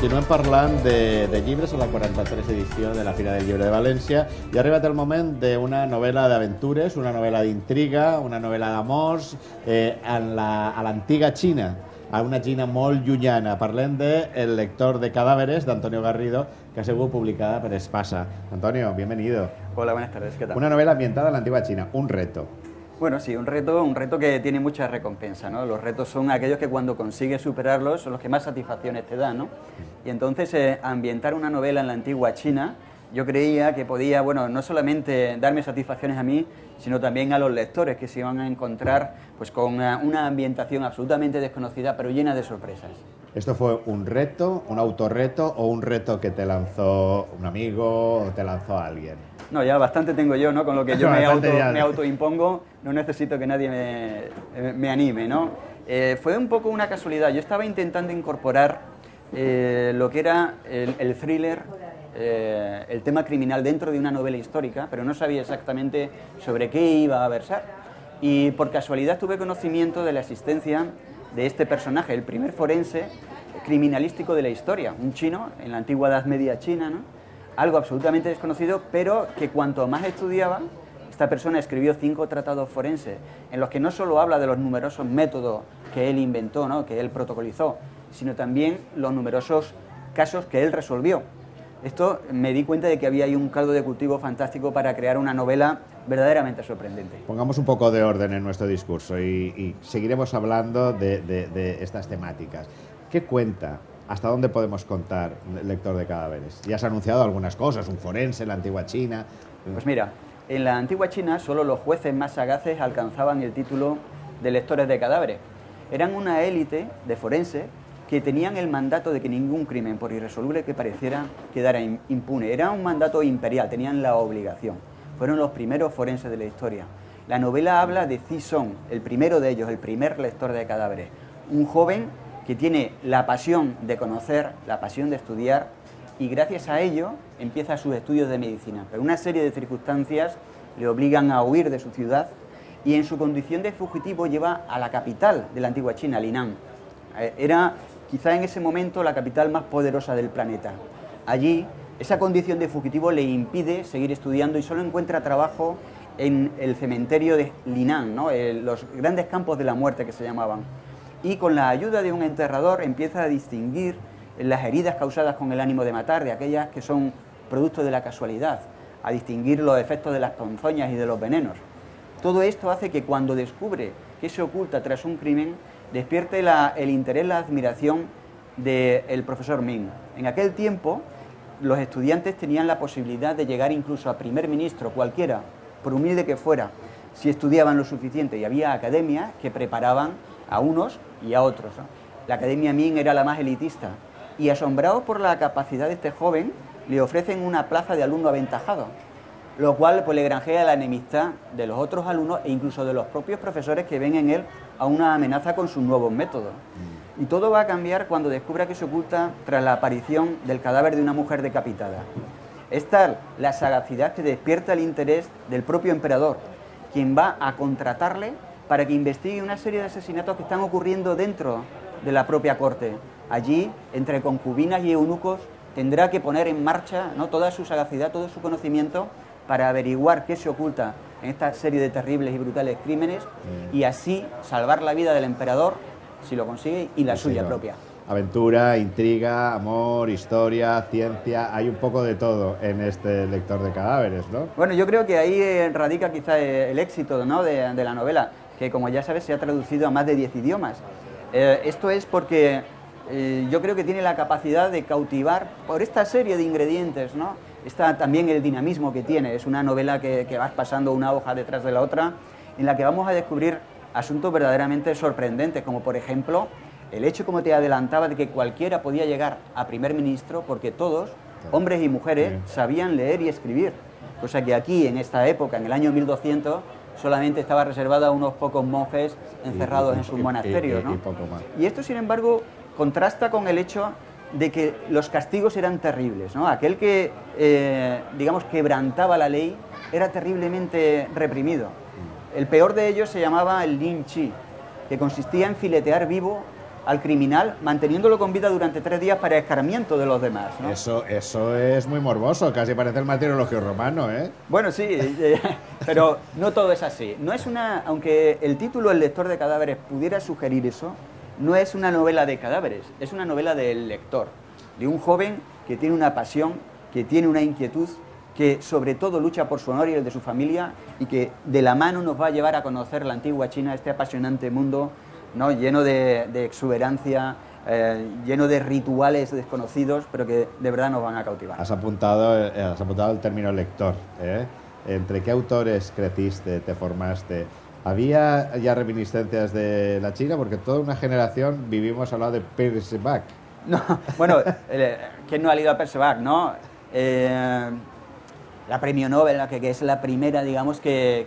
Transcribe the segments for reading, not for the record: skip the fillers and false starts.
Continuem parlant de llibres a la 43 edició de la Fira del Llibre de València i ha arribat el moment d'una novel·la d'aventures, una novel·la d'intriga, una novel·la d'amors a l'antiga Xina, a una Xina molt llunyana. Parlem de El lector de cadáveres, d'Antonio Garrido, que ha sigut publicada per Espasa. Antonio, bienvenido. Hola, buenas tardes, ¿qué tal? Una novela ambientada en la antigua China, un reto. Bueno, sí, un reto que tiene mucha recompensa, ¿no? Los retos son aquellos que cuando consigues superarlos son los que más satisfacciones te dan, ¿no? Y entonces ambientar una novela en la antigua China, yo creía que podía, bueno, no solamente darme satisfacciones a mí, sino también a los lectores que se iban a encontrar pues con una ambientación absolutamente desconocida, pero llena de sorpresas. ¿Esto fue un reto, un autorreto o un reto que te lanzó un amigo o te lanzó alguien? No, ya bastante tengo yo, ¿no? Con lo que yo me autoimpongo, no necesito que nadie me anime, ¿no? Fue un poco una casualidad. Yo estaba intentando incorporar lo que era el thriller, el tema criminal dentro de una novela histórica, pero no sabía exactamente sobre qué iba a versar. Y por casualidad tuve conocimiento de la existencia de este personaje, el primer forense criminalístico de la historia, un chino en la antigua Edad Media china, ¿no? Algo absolutamente desconocido, pero que cuanto más estudiaba, esta persona escribió 5 tratados forenses en los que no solo habla de los numerosos métodos que él inventó, ¿no? Que él protocolizó, sino también los numerosos casos que él resolvió. Esto me di cuenta de que había ahí un caldo de cultivo fantástico para crear una novela verdaderamente sorprendente. Pongamos un poco de orden en nuestro discurso y seguiremos hablando de estas temáticas. ¿Qué cuenta? ¿Hasta dónde podemos contar El lector de cadáveres? Ya has anunciado algunas cosas, un forense en la antigua China. Pues mira, en la antigua China solo los jueces más sagaces alcanzaban el título de lectores de cadáveres. Eran una élite de forenses que tenían el mandato de que ningún crimen, por irresoluble que pareciera, quedara impune. Era un mandato imperial, tenían la obligación. Fueron los primeros forenses de la historia. La novela habla de Ci Song, el primero de ellos, el primer lector de cadáveres. Un joven que tiene la pasión de conocer, la pasión de estudiar, y gracias a ello empieza sus estudios de medicina. Pero una serie de circunstancias le obligan a huir de su ciudad y en su condición de fugitivo lleva a la capital de la antigua China, Linan. Era quizá en ese momento la capital más poderosa del planeta. Allí, esa condición de fugitivo le impide seguir estudiando y solo encuentra trabajo en el cementerio de Linan, ¿no? Los grandes campos de la muerte que se llamaban. Y con la ayuda de un enterrador empieza a distinguir las heridas causadas con el ánimo de matar de aquellas que son producto de la casualidad, a distinguir los efectos de las ponzoñas y de los venenos. Todo esto hace que cuando descubre qué se oculta tras un crimen, despierte el interés, la admiración del profesor Ming. En aquel tiempo, los estudiantes tenían la posibilidad de llegar incluso a primer ministro, cualquiera, por humilde que fuera, si estudiaban lo suficiente, y había academias que preparaban a unos y a otros, ¿no? La Academia Ming era la más elitista y asombrados por la capacidad de este joven le ofrecen una plaza de alumno aventajado, lo cual pues le granjea la enemistad de los otros alumnos e incluso de los propios profesores que ven en él a una amenaza con sus nuevos métodos. Y todo va a cambiar cuando descubra que se oculta tras la aparición del cadáver de una mujer decapitada. Es tal la sagacidad que despierta el interés del propio emperador, quien va a contratarle para que investigue una serie de asesinatos que están ocurriendo dentro de la propia corte. Allí, entre concubinas y eunucos, tendrá que poner en marcha, ¿no?, toda su sagacidad, todo su conocimiento para averiguar qué se oculta en esta serie de terribles y brutales crímenes y así salvar la vida del emperador, si lo consigue, y la suya propia. Aventura, intriga, amor, historia, ciencia, hay un poco de todo en este lector de cadáveres, ¿no? Bueno, yo creo que ahí radica quizá el éxito, ¿no?, de la novela, que como ya sabes se ha traducido a más de 10 idiomas. Esto es porque yo creo que tiene la capacidad de cautivar por esta serie de ingredientes, ¿no? Está también el dinamismo que tiene. Es una novela que vas pasando una hoja detrás de la otra, en la que vamos a descubrir asuntos verdaderamente sorprendentes, como por ejemplo el hecho, como te adelantaba, de que cualquiera podía llegar a primer ministro porque todos, hombres y mujeres, sabían leer y escribir, cosa que aquí, en esta época, en el año 1200, solamente estaba reservada a unos pocos monjes encerrados en sus monasterios, ¿no? Y esto, sin embargo, contrasta con el hecho de que los castigos eran terribles, ¿no? Aquel que, digamos, quebrantaba la ley era terriblemente reprimido. El peor de ellos se llamaba el Lin Chi, que consistía en filetear vivo al criminal, manteniéndolo con vida durante 3 días para escarmiento de los demás, ¿no? Eso es muy morboso, casi parece el martirologio romano, ¿eh? Bueno, sí, pero no todo es así. No es una, aunque el título El lector de cadáveres pudiera sugerir eso, no es una novela de cadáveres, es una novela del lector, de un joven que tiene una pasión, que tiene una inquietud, que sobre todo lucha por su honor y el de su familia y que de la mano nos va a llevar a conocer la antigua China, este apasionante mundo, ¿no? Lleno de exuberancia, lleno de rituales desconocidos, pero que de verdad nos van a cautivar. Has apuntado el término lector, ¿eh? ¿Entre qué autores creciste, te formaste? ¿Había ya reminiscencias de la China? Porque toda una generación vivimos al lado de Percy Buck. No, bueno, ¿quién no ha leído a Percy Buck, no? La premio Nobel, que es la primera, digamos, que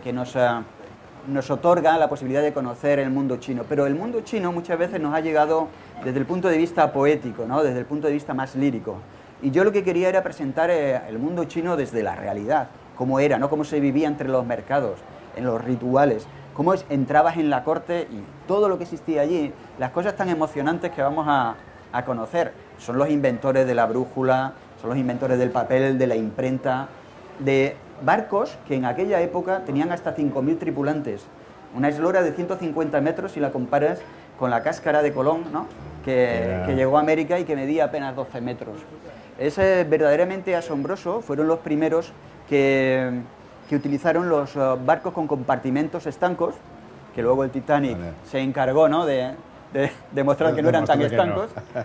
nos otorga la posibilidad de conocer el mundo chino. Pero el mundo chino muchas veces nos ha llegado desde el punto de vista poético, ¿no? Desde el punto de vista más lírico. Y yo lo que quería era presentar el mundo chino desde la realidad, cómo era, ¿no? Cómo se vivía entre los mercados, en los rituales, cómo entrabas en la corte y todo lo que existía allí, las cosas tan emocionantes que vamos a conocer. Son los inventores de la brújula, son los inventores del papel, de la imprenta, de barcos que en aquella época tenían hasta 5.000 tripulantes. Una eslora de 150 metros si la comparas con la cáscara de Colón, ¿no? que llegó a América y que medía apenas 12 metros. Es verdaderamente asombroso, fueron los primeros que utilizaron los barcos con compartimentos estancos, que luego el Titanic se encargó, ¿no? de demostrar que no eran tan estancos. No.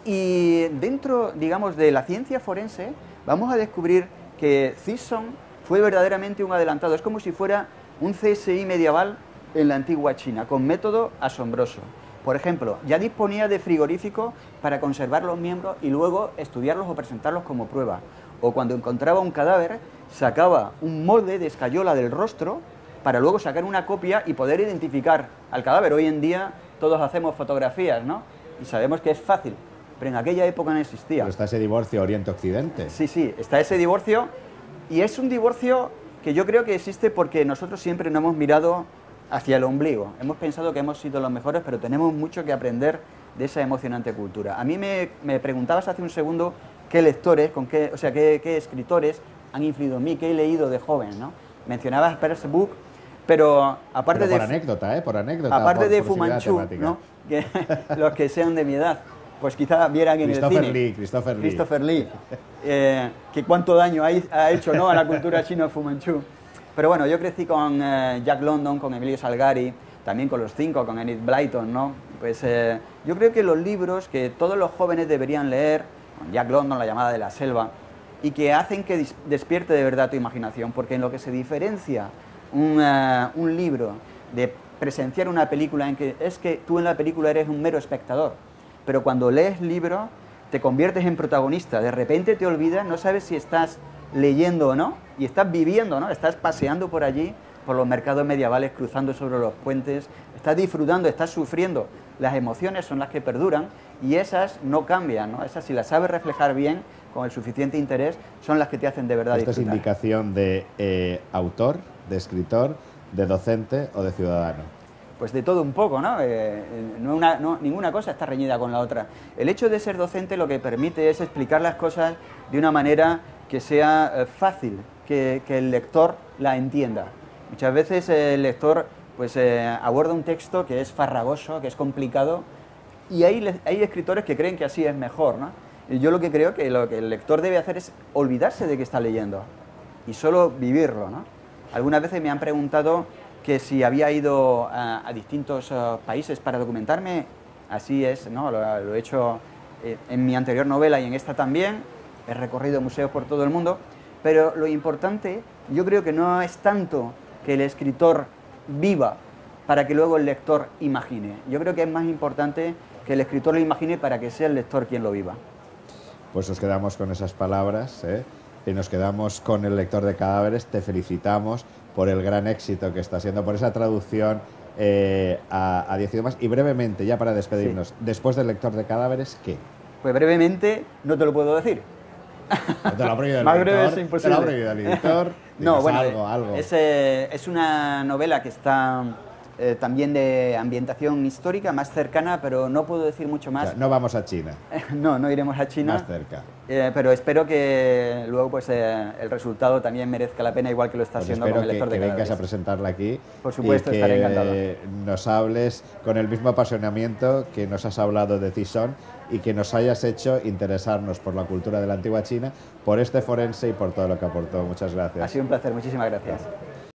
Y dentro, digamos, de la ciencia forense, vamos a descubrir que Thyssen fue verdaderamente un adelantado. Es como si fuera un CSI medieval en la antigua China, con método asombroso. Por ejemplo, ya disponía de frigorífico para conservar los miembros y luego estudiarlos o presentarlos como prueba. O cuando encontraba un cadáver, sacaba un molde de escayola del rostro para luego sacar una copia y poder identificar al cadáver. Hoy en día todos hacemos fotografías, ¿no? Y sabemos que es fácil, pero en aquella época no existía. Pero está ese divorcio Oriente-Occidente. Sí, sí, está ese divorcio, y es un divorcio que yo creo que existe porque nosotros siempre no hemos mirado hacia el ombligo. Hemos pensado que hemos sido los mejores, pero tenemos mucho que aprender de esa emocionante cultura. A mí me preguntabas hace un segundo qué lectores, qué escritores han influido en mí, qué he leído de joven, ¿no? Mencionabas Percy Buck, pero aparte por anécdota, por anécota. Aparte de Fu Manchu, ¿no? Que los que sean de mi edad, pues quizá vieran en el cine. Christopher Lee. Que cuánto daño ha hecho, ¿no? a la cultura china Fu Manchu. Pero bueno, yo crecí con Jack London, con Emilio Salgari, también con Los Cinco, con Enid Blyton, ¿no? Pues yo creo que los libros que todos los jóvenes deberían leer, con Jack London, La llamada de la selva, y que hacen que despierte de verdad tu imaginación, porque en lo que se diferencia un libro de presenciar una película es que tú en la película eres un mero espectador, pero cuando lees libro te conviertes en protagonista, de repente te olvidas, no sabes si estás leyendo o no, y estás viviendo, ¿no? Estás paseando por allí, por los mercados medievales, cruzando sobre los puentes, estás disfrutando, estás sufriendo. Las emociones son las que perduran y esas no cambian, ¿no? Esas, si las sabes reflejar bien, con el suficiente interés, son las que te hacen de verdad disfrutar. ¿Esto es indicación de autor, de escritor, de docente o de ciudadano? Pues de todo un poco, ¿no? Ninguna cosa está reñida con la otra. El hecho de ser docente lo que permite es explicar las cosas de una manera que sea fácil, que el lector la entienda. Muchas veces el lector pues, aborda un texto que es farragoso, que es complicado, y hay escritores que creen que así es mejor, ¿no? Y yo lo que creo que lo que el lector debe hacer es olvidarse de que está leyendo y solo vivirlo, ¿no? Algunas veces me han preguntado que si había ido a distintos países para documentarme. Así es, ¿no? Lo he hecho en mi anterior novela y en esta también. He recorrido museos por todo el mundo, pero lo importante yo creo que no es tanto que el escritor viva para que luego el lector imagine. Yo creo que es más importante que el escritor lo imagine para que sea el lector quien lo viva. Pues nos quedamos con esas palabras, y nos quedamos con El lector de cadáveres. Te felicitamos por el gran éxito que está siendo, por esa traducción a 10 idiomas. Y brevemente, ya para despedirnos, sí. Después del lector de cadáveres, ¿qué? Pues brevemente no te lo puedo decir. No te lo ha prohibido el Más editor. breve es imposible. Te lo ha prohibido el editor. No, bueno, algo. Es una novela que está también de ambientación histórica, más cercana, pero no puedo decir mucho más. O sea, no vamos a China. No, no iremos a China. Más cerca. Pero espero que luego pues, el resultado también merezca la pena, igual que lo está Pues haciendo con el lector de que vengas cadáveres. a presentarla aquí. Por supuesto, y que estaré encantado. nos hables con el mismo apasionamiento que nos has hablado de Tizón y que nos hayas hecho interesarnos por la cultura de la antigua China, por este forense y por todo lo que aportó. Muchas gracias. Ha sido un placer, muchísimas gracias.